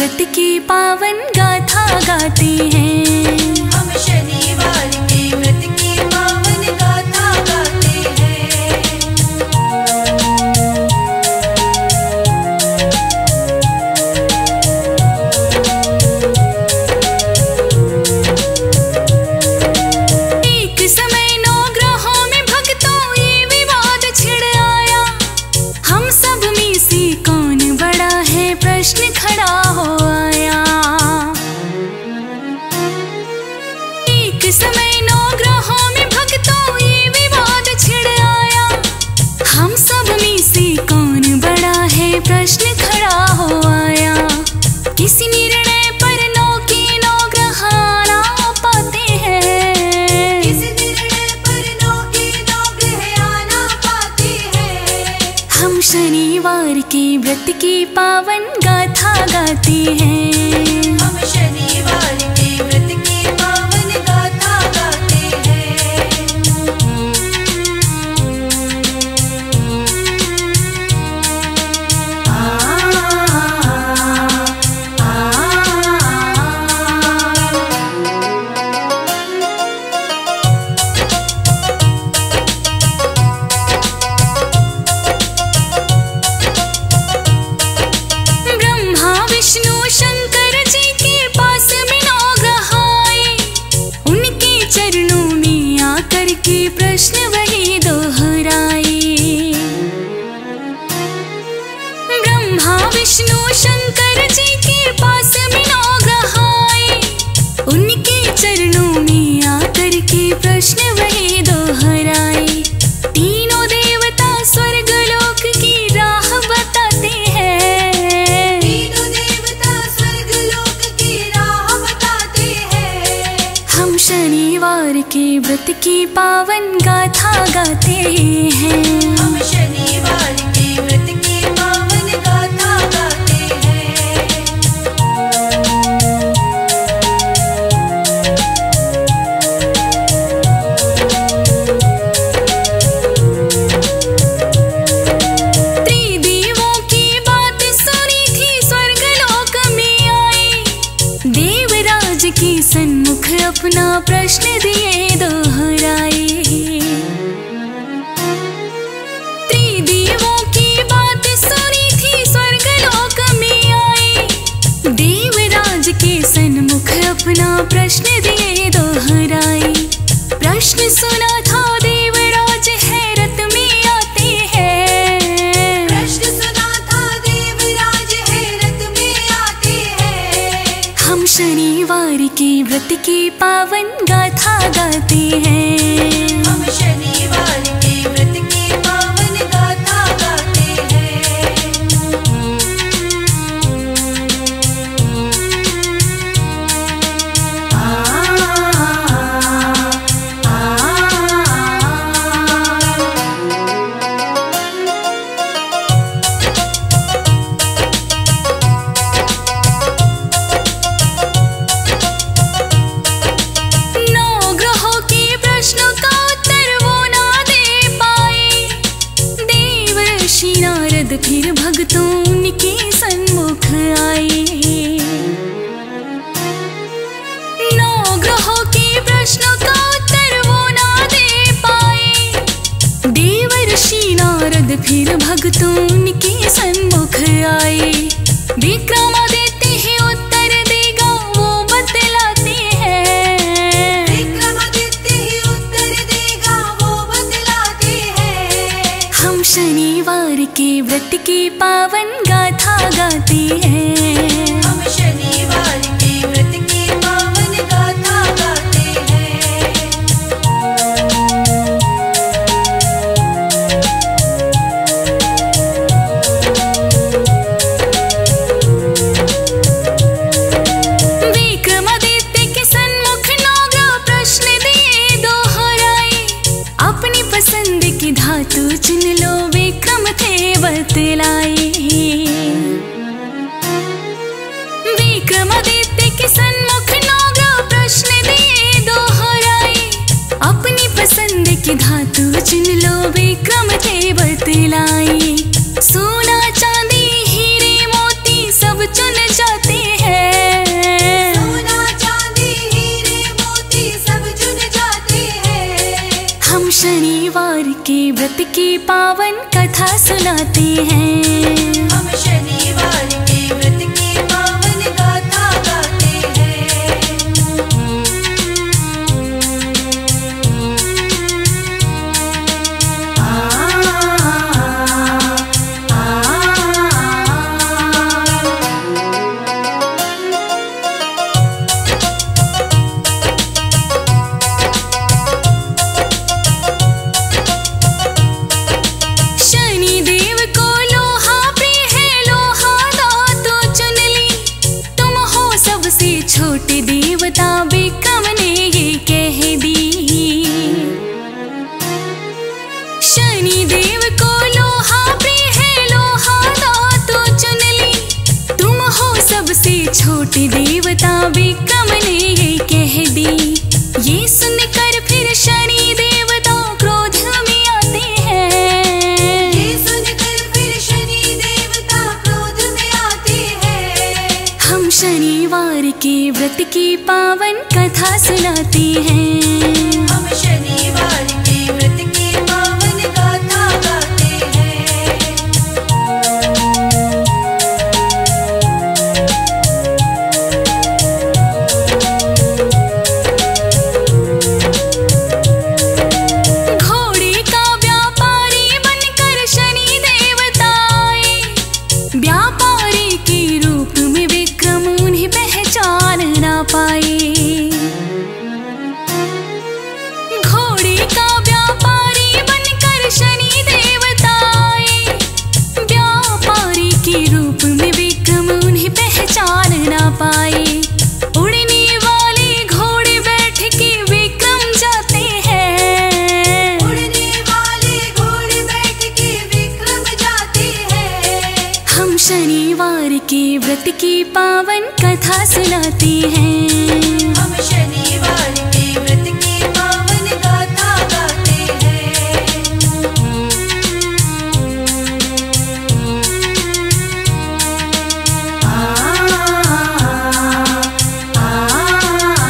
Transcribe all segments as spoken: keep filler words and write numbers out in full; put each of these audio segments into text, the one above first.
व्रत की पावन गाथा गाते हैं। हम शनिवार के व्रत की पावन गाथा गाते हैं। एक समय नौ ग्रहों में भक्तों ये विवाद छिड़ आया, हम सब में से कौन बड़ा है प्रश्न खड़ा हो आया। एक समय नौ ग्रहों में भक्तों ये विवाद छिड़ आया, हम सब में से कौन बड़ा है प्रश्न खड़ा हो आया। किस निर्णय पर नौ के नौ ग्रह ना पाते हैं, इस निर्णय पर नौ के नौ ग्रह आना पाते हैं। हम शनिवार के व्रत की पावन गाथा गाते हैं। हम शनिवार के व्रत की पावन गाथा गाते हैं। आ, आ, आ, ब्रह्मा विष्णु शंकर जी के पास में नौ ग्रह आए, उनके चरणों में आकर के प्रश्न वही दोहराए। ब्रह्मा विष्णु शंकर जी के पास में नौ ग्रह आए, उनके चरणों में आकर के प्रश्न वही दोहराए। तीनों देवता स्वर्ग लोक की राह बताते हैं, तीनों देवता स्वर्ग लोक की राह बताते हैं। हम शनिवार के व्रत की पावन गाथा गाते हैं। हम शनिवार के व्रत की पावन गाथा गाते हैं। त्रिदेवों की बात सुनी थी स्वर्ग लोक में आए, देवराज के सन्मुख अपना प्रश्न दिए दोहराए। त्रिदेवों की बात सुनी थी स्वर्ग लोक में आए, देवराज के सन्मुख अपना प्रश्न दिए दोहराए। प्रश्न सुना था देवराज हैरत में आते हैं, प्रश्न सुना था देवराज हैरत में आते हैं। हम शनिवार के व्रत की पावन गाथा गाते हैं। हम शनिवार के व्रत की पावन गाथा गाते हैं। आ, आ, आ, नौ ग्रहों के प्रश्नों का उत्तर वो ना दे पाए, देवर्षि नारद फिर भक्तों उनके सन्मुख आए। नौ ग्रहों के प्रश्नों का उत्तर वो ना दे पाए, देवर्षि नारद फिर भक्तों उनके सन्मुख आए। विक्रमादित्य ही उत्तर देगा वो बतलाते हैं, विक्रमादित्य ही उत्तर देगा वो बतलाते हैं। हम शनिवार के व्रत की पावन गाथा गाते हैं। हम शनिवार के व्रत की पावन गाथा गाते हैं। विक्रमादित्य के सन्मुख नौ ग्रह प्रश्न दिए दोहराए, अपनी पसंद की धातु चुन लो विक्रम थे बतलाए। विक्रमादित्य के सन्मुख नौ ग्रह प्रश्न दिए दोहराए, अपनी पसंद की धातु चुन लो विक्रम थे बतलाए। सोना चांदी हीरे मोती सब चुन जाते हैं, की पावन कथा सुनाते हैं। हम शनिवार के व्रत की पावन गाथा गाते हैं। आ, आ, आ, शनिदेव को लोहा प्रिय है, लोहा दांतों चुन ली। तुम हो सबसे छोटे देवता, विक्रम ने ये कह दी। शनिदेव को लोहा प्रिय है, लोहा दांतों चुन ली। तुम हो सबसे छोटे देवता, विक्रम ने ये कह दी। ये सुनकर फिर शनि देवता क्रोध में आते हैं। ये सुनकर फिर शनि देवता क्रोध में आते हैं। हम शनिवार के व्रत की पावन कथा सुनाते हैं। हम शनिवार के व्रत की पावन गाथा गाते हैं। घोड़े का व्यापारी बनकर शनि देवता आए। व्यापारी के रूप में विक्रम उन्हें पहचान ना पाए। घोड़े का व्यापारी बनकर शनि देवता आए। व्यापारी के रूप में विक्रम उन्हें पहचान ना पाए। उड़ने वाले घोड़े बैठ के विक्रम जाते हैं। उड़ने वाले घोड़े बैठ के विक्रम जाते हैं। हम शनिवार के व्रत की पावन कथा सुनाते हैं। हम शनिवार के व्रत की पावन गाथा गाते हैं। आ, आ, आ,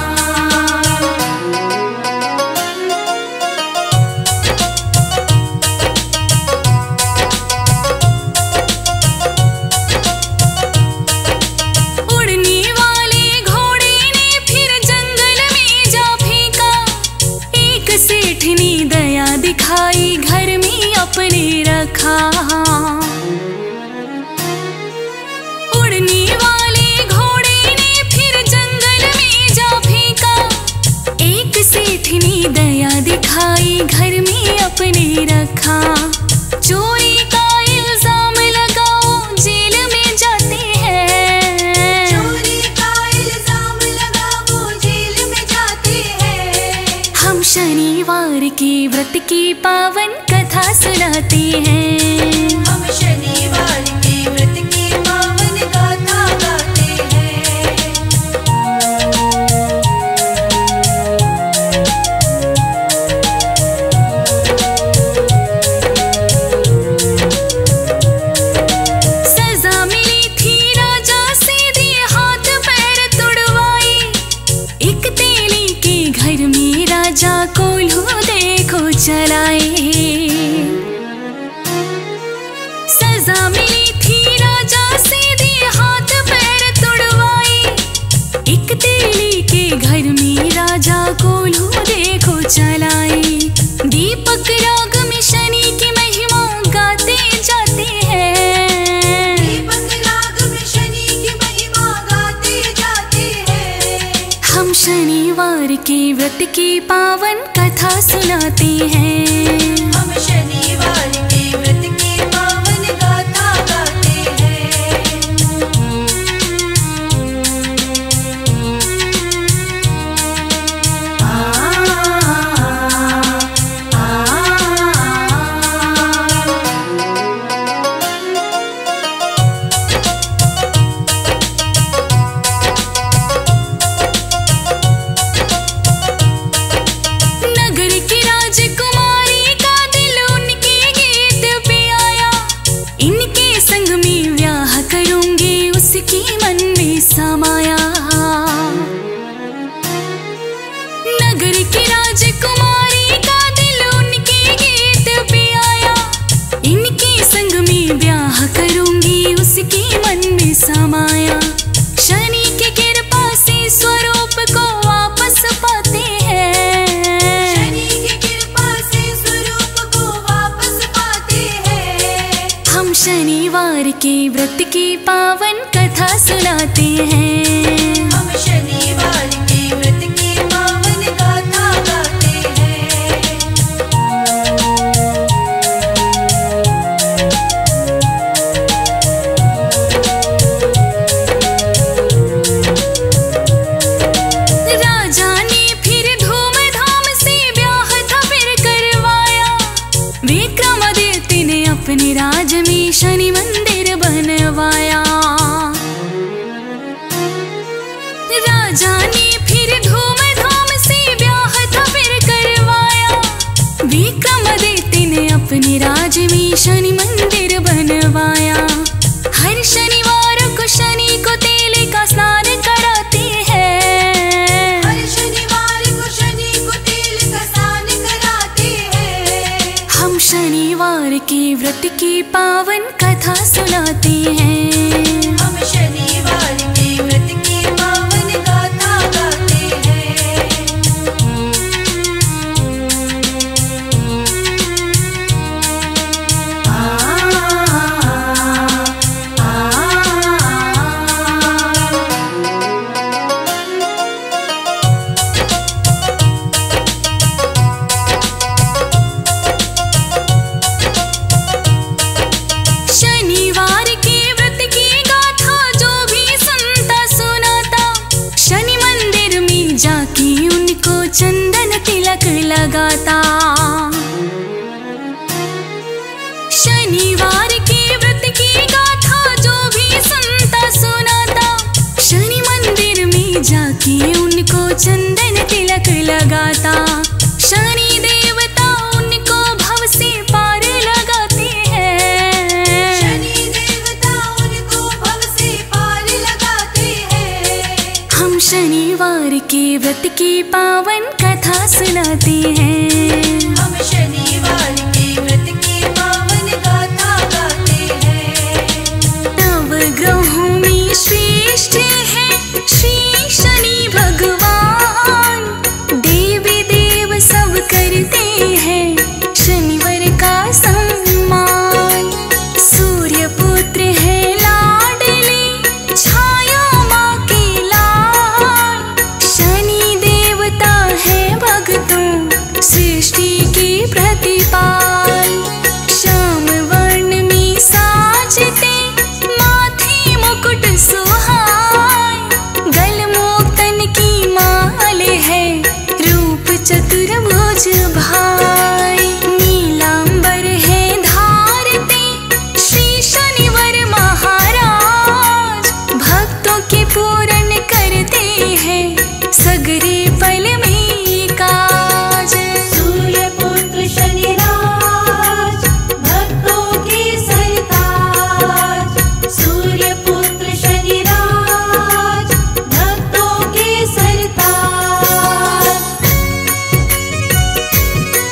उड़ने वाले घोड़े ने फिर जंगल में जा फेंका। एक सेठ ने दया दिखाई, घर में अपने रखा। उड़ने वाले घोड़े ने फिर जंगल में जा फेंका। एक सेठ ने दया दिखाई, घर में अपने रखा। चोरी का इल्जाम लगाओ, जेल में जाते हैं। चोरी का इल्जाम लगा वो जेल में जाते हैं। हम शनिवार के व्रत की पावन कथा सुनाते हैं। हम शनिवार के व्रत की पावन गाथा गाते हैं। सजा मिली थी राजा से, दिए हाथ पैर तुड़वाए। एक तेली के घर में राजा कोल्हू देखो चलाए। सजा मिली थी राजा से, दिए हाथ पैर तुड़वाए। एक तेली के घर में राजा कोल्हू देखो चलाए। दीपक राग में शनि की महिमा गाते जाते हैं। दीपक राग में शनि की महिमा गाते जाते हैं। हम शनिवार के व्रत की पावन कथा सुनाते हैं। हम शनिवार के व्रत की पावन गाथा गाते हैं। आ, आ, आ, नगर की राजकुमारी का शनिवार के व्रत की पावन कथा सुनाते हैं। हम शनिवार के व्रत की पावन गाथा गाते हैं। राजा ने फिर धूमधाम से ब्याह था फिर करवाया। विक्रमादित्य ने अपने राज में शनि मंदिर बनवाया। राजा ने फिर धूमधाम से ब्याह था फिर करवाया। विक्रमादित्य ने अपने राज में शनि मंदिर बनवाया। हर शनिवार को शनि को तेल का स्नान कराते हैं। हर शनिवार को शनि को तेल का स्नान कराते हैं। हम शनिवार के व्रत की पावन कथा सुनाते हैं। हम शनिवार के व्रत की पावन गाथा गाते हैं। आ, आ, शनिवार के व्रत की गाथा जो भी सुनता सुनाता, शनि मंदिर में जाके उनको चंदन तिलक लगाता। शनिवार के व्रत की गाथा जो भी सुनता सुनाता, शनि मंदिर में जाके उनको चंदन तिलक लगाता। शनि देवता उनको भव से पार लगाते हैं। शनि देवता उनको भव से पार लगाते हैं। हम शनिवार के व्रत की पावन कथा सुनाते हैं। हम शनिवार के व्रत की पावन गाथा गाते हैं। नव ग्रहों में श्रेष्ठ है श्री शनि भगवान। देवी देव सब करते हैं शनिवार का सम्मान। सूर्य पुत्र है लाडले छाया माँ के लाल। शनि देवता है भक्तों सृष्टि के प्रतिपाल। श्याम वर्ण में साजते माथे मुकुट सुहाय। गल मोक्तन की माल है रूप चतुर्भुज भाई। नीलांबर है धारते श्री शनिवार महाराज। भक्तों के पूर्ण करते हैं सगरे पल में काज। सूर्य पुत्र शनिराज भक्तों के सरताज। सूर्य पुत्र शनिराज भक्तों के सरताज।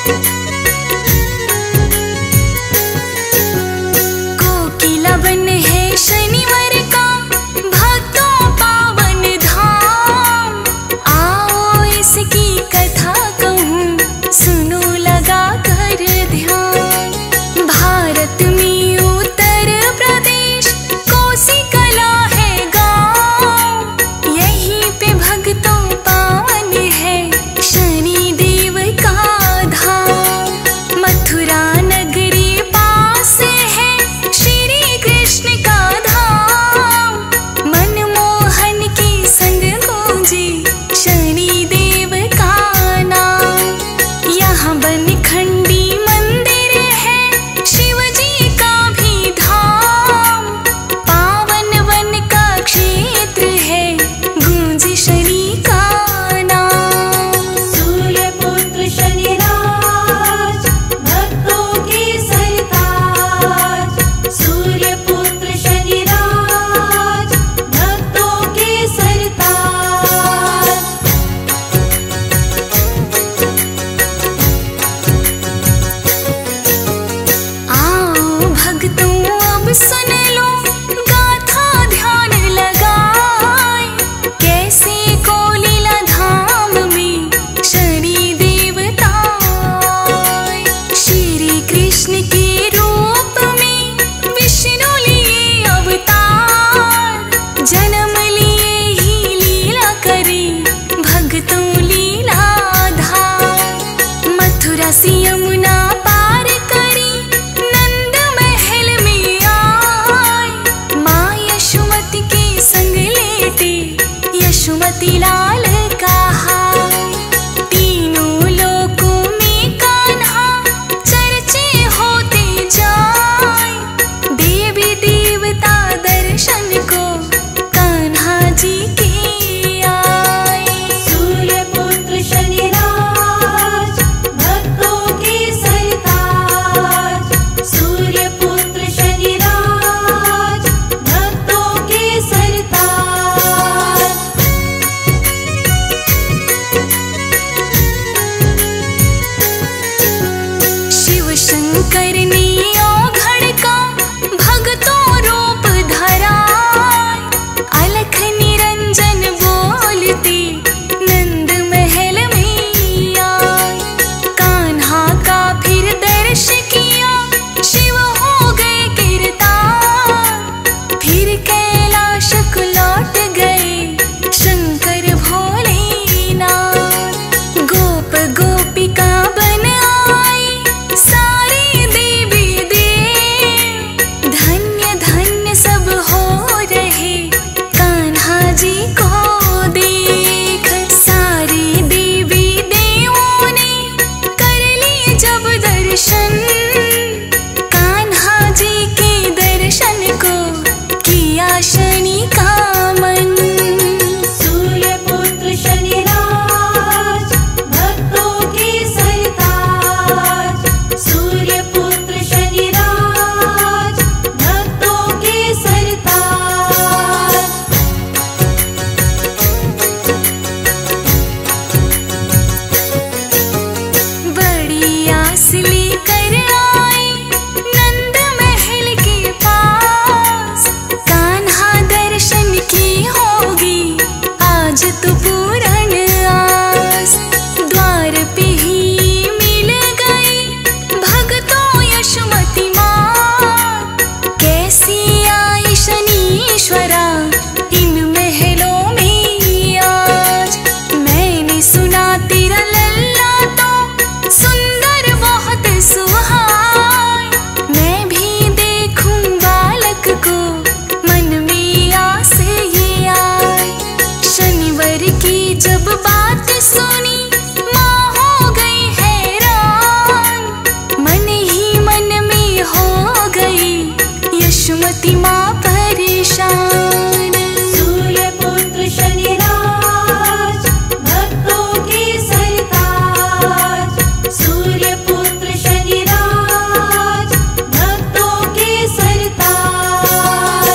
यशोमती माँ परेशान। सूर्यपुत्र शनिराज भक्तों के सरताज। सूर्यपुत्र शनिराज भक्तों के सरताज।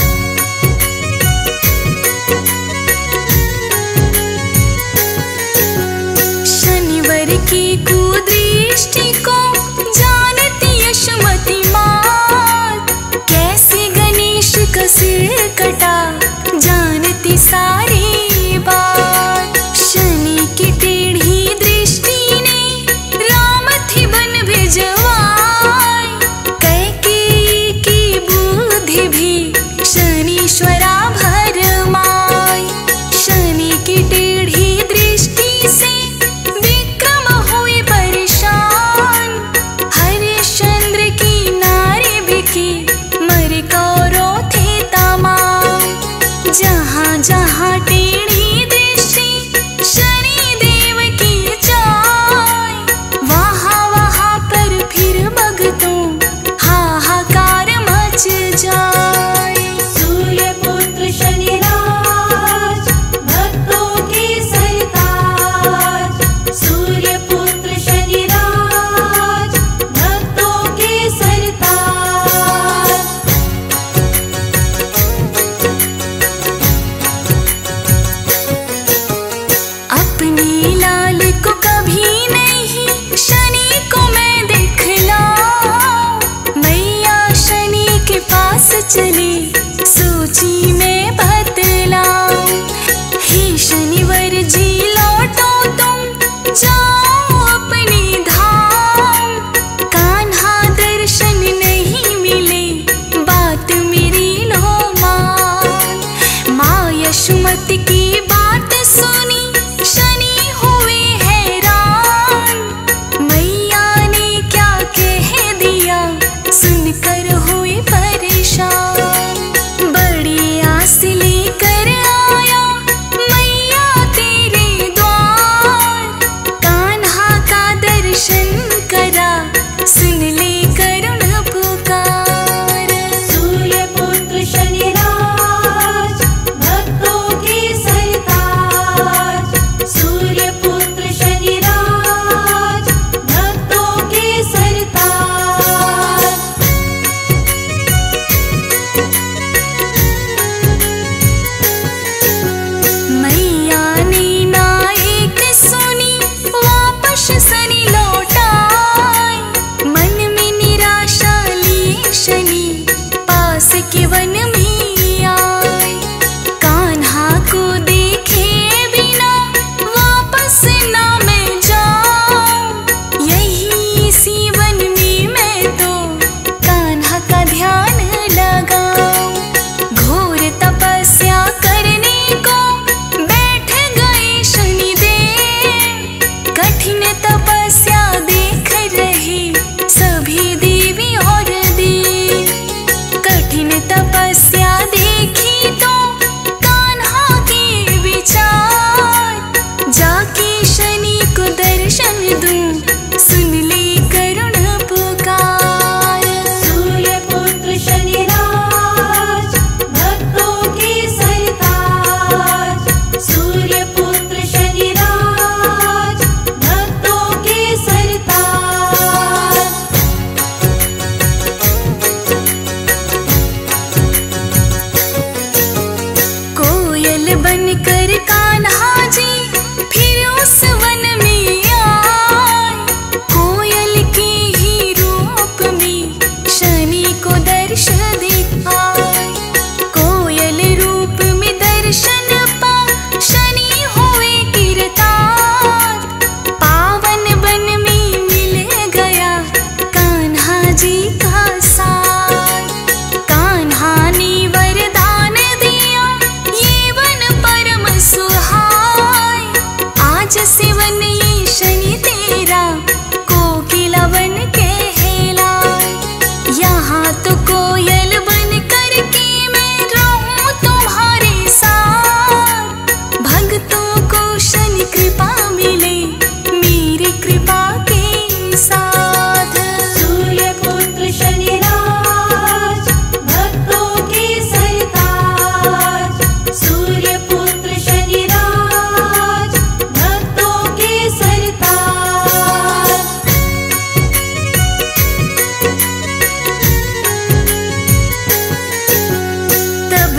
शनिवार की कुदृष्टि को जानती यशोमती माँ, कैसे गणेश का सिर कटा जानती सारी बात। शनि की टेढ़ी दृष्टि ने राम थी बन भिजवाई, कैकेयी की बुद्धि भी शनीश्वरा भरमाई। शनि की टेढ़ी दृष्टि से विक्रम हुए परेशान, हरिश्चंद्र की नारी बिकी मर कौरो थे तमाम। जहाँ जहाँ टेढ़ी दृष्टि शनि देव की जाए, वहाँ वहाँ पर फिर भक्तों हाहाकार मच जाए। सूर्यपुत्र शनिराज भक्तों के सरताज। सूर्यपुत्र शनिराज भक्तों के सरताज। अपने लाल को कभी नहीं शनि को मैं दिखलाऊं, मैया शनि के पास चली सोची मैं बतलाऊं। हे शनिवार जी लौटो तुम जाओ अपने धाम, कान्हा दर्शन नहीं मिले बात मेरी लो मान। माँ यशोमती की बात सुनी शनि हुए हैरान, मैया ने क्या कह दिया सुनकर हुए परेशान। बड़ी आस लेकर आया मैया तेरे द्वार, कान्हा का दर्शन करा सुन ले करुण पुकार। सूर्यपुत्र शनिराज भक्तों के सरताज।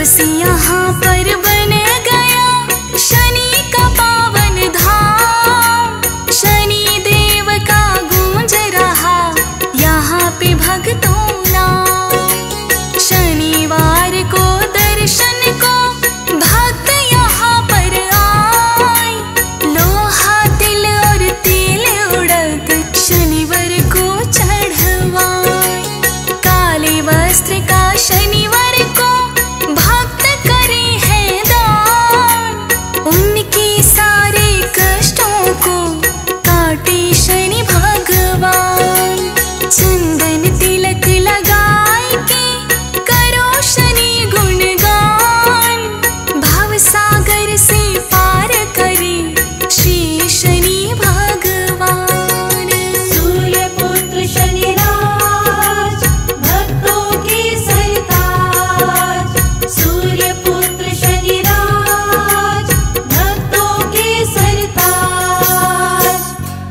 बस यहाँ पर